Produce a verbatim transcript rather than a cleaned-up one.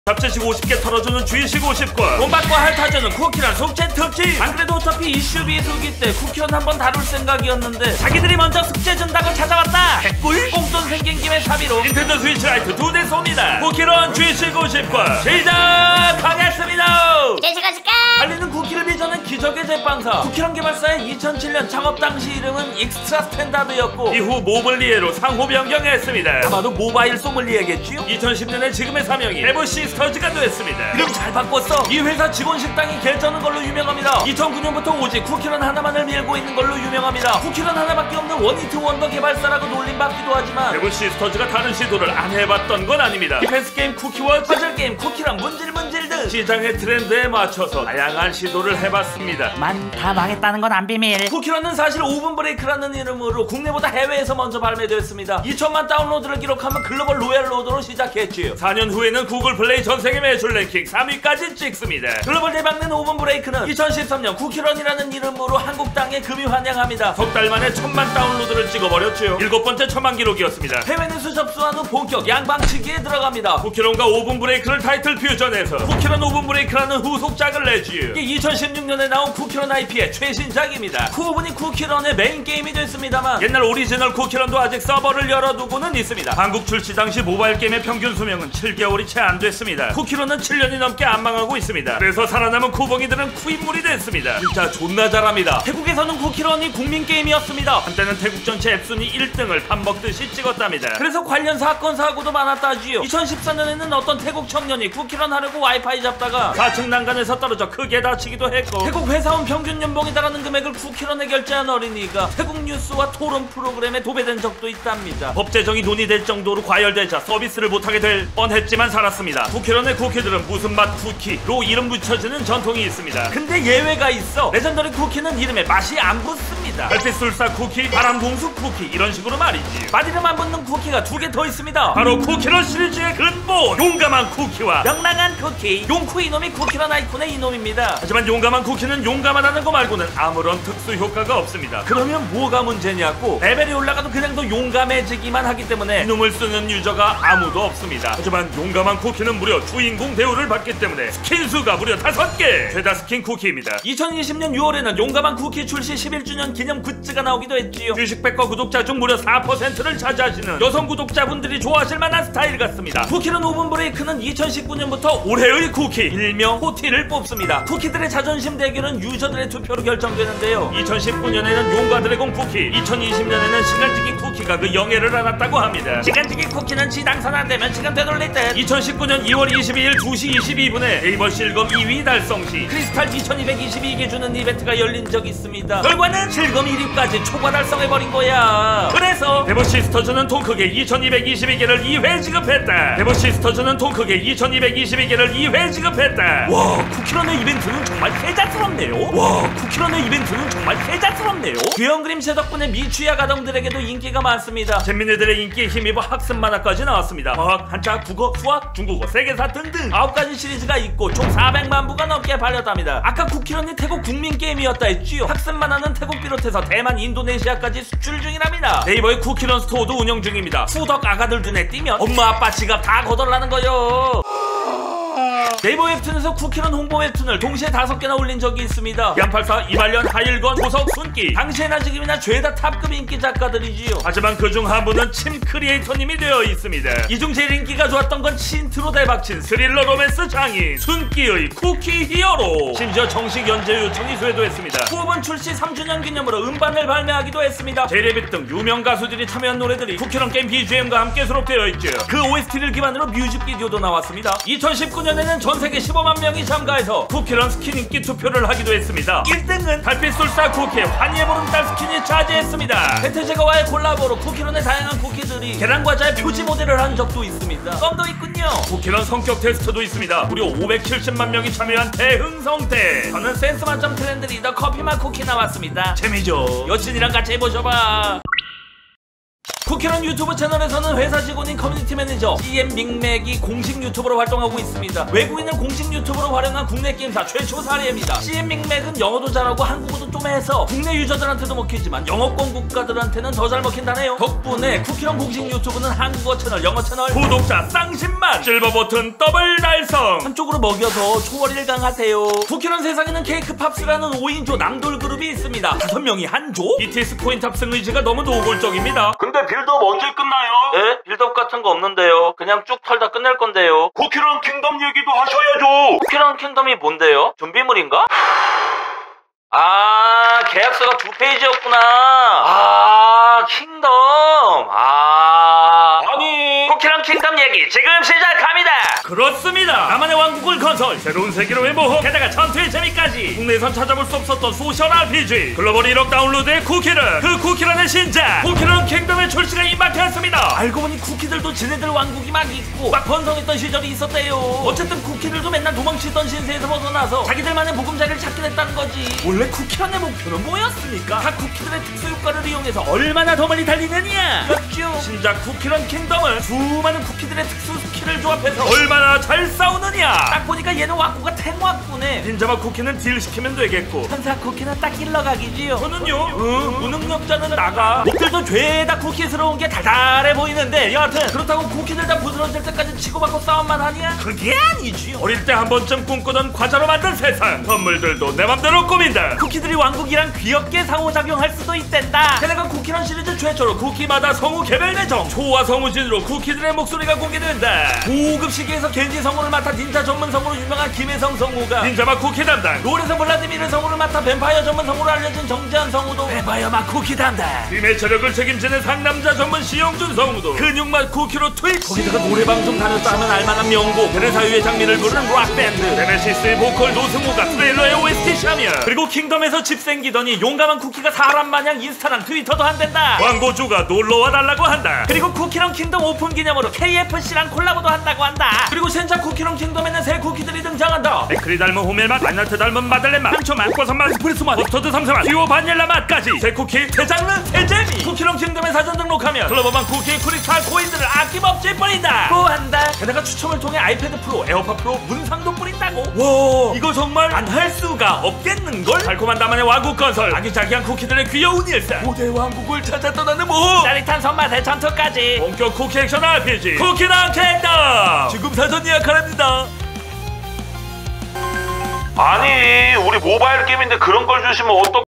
잡채식 오십 개 털어주는 주의식 오십 권, 돈받고 핥아주는 쿠키런 숙제 특집. 안 그래도 어차피 이슈 비수기 때 쿠키런 한번 다룰 생각이었는데 자기들이 먼저 숙제 준다고 찾아왔다. 개꿀? 꽁돈 생긴 김에 사비로 닌텐도 스위치 라이트 두 대 쏩니다. 쿠키런 주의식 오십 권 시작하겠습니다. 제시가실까? 달리는 쿠키를 빚어낸 기적의 제빵사. 쿠키런 개발사의 이천칠 년 창업 당시 이름은 익스트라 스탠다드였고 이후 모블리에로 상호 변경했습니다. 아마도 모바일 소믈리에겠지요? 이천십 년에 지금의 사명이 에버시 스터즈가 됐습니다. 이름 잘 바꿨어. 이 회사 직원 식당이 개쩌는 걸로 유명합니다. 이천구 년부터 오직 쿠키런 하나만을 밀고 있는 걸로 유명합니다. 쿠키런 하나밖에 없는 원히트 원더 개발사라고 놀림받기도 하지만 에버시 스터즈가 다른 시도를 안 해봤던 건 아닙니다. 디펜스 게임 쿠키월, 퍼즐 게임 쿠키런, 문질문질 등 시장의 트렌드에 맞춰서 다양한 시도를 해봤습니다. 만 다 망했다는 건 안 비밀. 쿠키런은 사실 오븐 브레이크라는 이름으로 국내보다 해외에서 먼저 발매되었습니다. 이천만 다운로드를 기록하면 글로벌 로얄 로드로 시작했지요. 사 년 후에는 구글 플레이 전세계 매출 랭킹 삼 위까지 찍습니다. 글로벌 대박낸 오븐 브레이크는 이천십삼 년 쿠키런이라는 이름으로 한국 땅에 금이 환영합니다. 석 달 만에 천만 다운로드를 찍어버렸죠. 일곱 번째 천만 기록이었습니다. 해외 뉴스 접수한 후 본격 양방치기에 들어갑니다. 쿠키런과 오븐 브레이크를 타이틀 퓨전해서 쿠키런 오븐 브레이크라는 후속작을 내지요. 이게 이천십육 년에 나온 쿠키런 아이피의 최신작입니다. 쿠오븐이 쿠키런의 메인 게임이 됐습니다만 옛날 오리지널 쿠키런도 아직 서버를 열어두고는 있습니다. 한국 출시 당시 모바일 게임의 평균 수명은 칠 개월이 채 안 됐습니다. 쿠키런은 칠 년이 넘게 안 망하고 있습니다. 그래서 살아남은 쿠봉이들은 쿠인물이 됐습니다. 진짜 존나 잘합니다. 태국에서는 쿠키런이 국민 게임이었습니다. 한때는 태국 전체 앱순위 일 등을 밥 먹듯이 찍었답니다. 그래서 관련 사건 사고도 많았다지요. 이천십사 년에는 어떤 태국 청년이 쿠키런 하려고 와이파이 잡다가 사 층 난간에서 떨어져 크게 다치기도 했고 태국 회사원 평균 연봉에 달하는 금액을 쿠키런에 결제한 어린이가 태국 뉴스와 토론 프로그램에 도배된 적도 있답니다. 법 제정이 논의될 정도로 과열되자 서비스를 못하게 될 뻔했지만 살았습니다. 쿠키런의 쿠키들은 무슨 맛 쿠키로 이름 붙여지는 전통이 있습니다. 근데 예외가 있어. 레전더리 쿠키는 이름에 맛이 안 붙습니다. 별빛술사 쿠키, 바람봉수 쿠키 이런 식으로 말이지. 맛 이름 안 붙는 쿠키가 두 개 더 있습니다. 바로 쿠키런 시리즈의 근본 용감한 쿠키와 명랑한 쿠키. 용쿠 이놈이 쿠키런 아이콘의 이놈입니다. 하지만 용감한 쿠키는 용감하다는 거 말고는 아무런 특수 효과가 없습니다. 그러면 뭐가 문제냐고. 레벨이 올라가도 그냥 더 용감해지기만 하기 때문에 이놈을 쓰는 유저가 아무도 없습니다. 하지만 용감한 쿠키는 무려 주인공 대우를 받기 때문에 스킨 수가 무려 다섯 개! 최다 스킨 쿠키입니다. 이천이십 년 유월에는 용감한 쿠키 출시 십일 주년 기념 굿즈가 나오기도 했지요. 주식백과 구독자 중 무려 사 퍼센트를 차지하시는 여성 구독자분들이 좋아하실 만한 스타일 같습니다. 쿠키런 오븐 브레이크는 이천십구 년부터 올해의 쿠키, 일명 호티를 뽑습니다. 쿠키들의 자존심 대결은 유저들의 투표로 결정되는데요. 이천십구 년에는 용과 드래곤 쿠키, 이천이십 년에는 시간지기 쿠키가 그 영예를 안았다고 합니다. 시간지기 쿠키는 지 당선 안 되면 시간 되돌릴 듯. 이천십구 년 이월 이십이일 두 시 이십이 분에 네이버 실검 이 위 달성 시 크리스탈 이천이백이십이 개 주는 이벤트가 열린 적이 있습니다. 결과는 실검 일 위까지 초과 달성해버린 거야. 그래서 에버시 스터즈는 통 크게 이천이백이십이 개를 이 회 지급했다. 에버시 스터즈는 통 크게 이천이백이십이 개를 이 회 지급했다. 와, 쿠키런의 이벤트는 정말 세자스럽네요. 와, 쿠키런의 이벤트는 정말 세자스럽네요. 귀여운 그림체 덕분에 미취학 아동들에게도 인기가 많습니다. 잼민이들의 인기에 힘입어 학습 만화까지 나왔습니다. 과학, 한자, 국어, 수학, 중국어, 세계사 등등 아홉 가지 시리즈가 있고 총 사백만 부가 넘게 팔렸답니다. 아까 쿠키런이 태국 국민 게임이었다 했지요. 학습 만화는 태국 비롯해서 대만, 인도네시아까지 수출 중이랍니다. 네이버의 쿠키런 스토어도 운영 중입니다. 후덕 아가들 눈에 띄면 엄마 아빠 지갑 다 거덜나는 거요. 네이버 웹툰에서 쿠키런 홍보 웹툰을 동시에 다섯 개나 올린 적이 있습니다. 양팔사, 이발년, 하일건, 보석, 순기 당시에나 지금이나 죄다 탑급 인기 작가들이지요. 하지만 그중 한 분은 침 크리에이터님이 되어 있습니다. 이 중 제일 인기가 좋았던 건 신트로 대박친 스릴러 로맨스 장인 순기의 쿠키 히어로. 심지어 정식 연재 요청이 쇄도했습니다. 쿠오븐 출시 삼 주년 기념으로 음반을 발매하기도 했습니다. 제이레빗 등 유명 가수들이 참여한 노래들이 쿠키런 게임 비지엠과 함께 수록되어 있죠. 그 오에스티를 기반으로 뮤직비디오도 나왔습니다. 이천십구 년에는 전세계 십오만 명이 참가해서 쿠키런 스킨 인기 투표를 하기도 했습니다. 일 등은 달빛술사 쿠키의 환희의 보름달 스킨이 차지했습니다. 배트제거와의 콜라보로 쿠키런의 다양한 쿠키들이 계란과자의 표지 모델을 한 적도 있습니다. 껌도 있군요. 쿠키런 성격 테스트도 있습니다. 무려 오백칠십만 명이 참여한 대흥성태. 저는 센스 만점 트렌드 리더 커피맛 쿠키 나왔습니다. 재미죠? 여친이랑 같이 해보셔봐. 쿠키런 유튜브 채널에서는 회사 직원인 커뮤니티 매니저 씨엠 믹맥이 공식 유튜버로 활동하고 있습니다. 외국인을 공식 유튜버로 활용한 국내 게임사 최초 사례입니다. 씨엠 믹맥은 영어도 잘하고 한국어도 좀 해서 국내 유저들한테도 먹히지만 영어권 국가들한테는 더 잘 먹힌다네요. 덕분에 쿠키런 공식 유튜브는 한국어 채널, 영어 채널 구독자 쌍십만, 실버 버튼 더블 달성, 한쪽으로 먹여서 초월 일강하세요. 쿠키런 세상에는 케이크 팝스라는 오 인조 남돌 그룹이 있습니다. 다섯 명이 한 조? 비티에스 코인 탑승 의지가 너무 노골적입니다. 근데 빌드업 언제 끝나요? 예? 빌드업 같은 거 없는데요. 그냥 쭉 털다 끝낼 건데요. 쿠키런 킹덤 얘기도 하셔야죠. 쿠키런 킹덤이 뭔데요? 좀비물인가? 아, 계약서가 두 페이지였구나. 아, 킹덤. 아, 아니, 쿠키런 킹덤 얘기 지금 시작합니다. 그렇습니다. 나만의 왕국을 건설, 새로운 세계로의 모험, 게다가 전투의 재미까지. 국내에선 찾아볼 수 없었던 소셜 알피지 글로벌 일억 다운로드의 쿠키런, 그 쿠키런의 신작 쿠키런 킹덤의 출시가 임박했습니다. 알고 보니 쿠키들도 지네들 왕국이 막 있고 막 번성했던 시절이 있었대요. 어쨌든 쿠키들도 맨날 도망치던 신세에서 벗어나서 자기들만의 보금자리를 찾게 됐다는 거지. 원래 쿠키런의 목표는 뭐였습니까? 각 쿠키들의 특수 효과를 이용해서 얼마나 더 멀리 달리느냐 였죠. 신작 쿠키런 킹덤은 수많은 쿠키들의 특수 스킬을 조합해서 얼마나 잘 싸우느냐. 딱 보니까 얘는 와꾸가 탱와꾸네. 닌자마 쿠키는 딜 시키면 되겠고 천사 쿠키는 딱 힐러각이지요. 저는요? 응, 무능력자는 나가. 목들도 죄다 쿠키스러운 게 달달해 보이는데 여하튼 그렇다고 쿠키들 다 부스러질 때까지 치고받고 싸움만 하냐? 그게 아니지요. 어릴 때 한 번쯤 꿈꾸던 과자로 만든 세상, 선물들도 내 맘대로 꾸민다. 쿠키들이 왕국이랑 귀엽게 상호작용할 수도 있댄다. 게다가 쿠키런 시리즈 최초로 쿠키마다 성우 개별 계정 초화 성우진으로 쿠키들의 목소리가 공개된다. 고급 시계에서 겐지 성우를 맡아 닌자 전문 성우로 유명한 김혜성 성우가 닌자마 쿠키 담당, 롤에서 블라디미르 성우를 맡아 뱀파이어 전문 성우로 알려진 정재한 성우도 뱀파이어맛 쿠키 담당, 팀의 체력을 책임지는 상남자 전문 시영준 성우도 근육맛 쿠키로 트위치, 거기다가 노래방송 다녔다 하면 알만한 명곡 베르사유의 장미를 부르는 락밴드 네메시스의 보컬 노승우가 트레일러의 오에스티 샤며, 그리고 킹덤에서 집 생기더니 용감한 쿠키가 사람마냥 인스타랑 트위터도 한댄다. 광고주가 놀러와 달라고 한다. 그리고 쿠키런 킹덤 오픈 기념으로 케이에프씨랑 콜라보도 한다고 한다. 그리고 신작 쿠키런 킹덤에는 새 쿠키들이 등장한다. 에크리 닮은 호밀맛, 마나트 닮은 마들렌 맛, 상초맛, 버섯맛, 스프레소 맛, 머스터드 삼사맛, 듀오 바닐라 맛까지 새 쿠키, 새 장르, 새 재미. 쿠키런 킹덤에 사전 등록하면 클로버만 쿠키 크리스탈 코인들을 아낌없이 뿌린다. 또 한다. 게다가 추첨을 통해 아이패드 프로, 에어팟 프로 문상도 뿌린다고. 와, 이거 정말 안 할 수가 없겠는걸? 달콤한 나만의 왕국 건설, 아기자기한 쿠키들의 귀여운 일상, 고대 왕국을 찾아 떠나는 모험, 짜릿한 손맛의 전투까지 본격 쿠키 액션 알피지 쿠키런 킹덤 지금 사전 예약하랍니다. 아니, 우리 모바일 게임인데 그런 걸 주시면 어떡...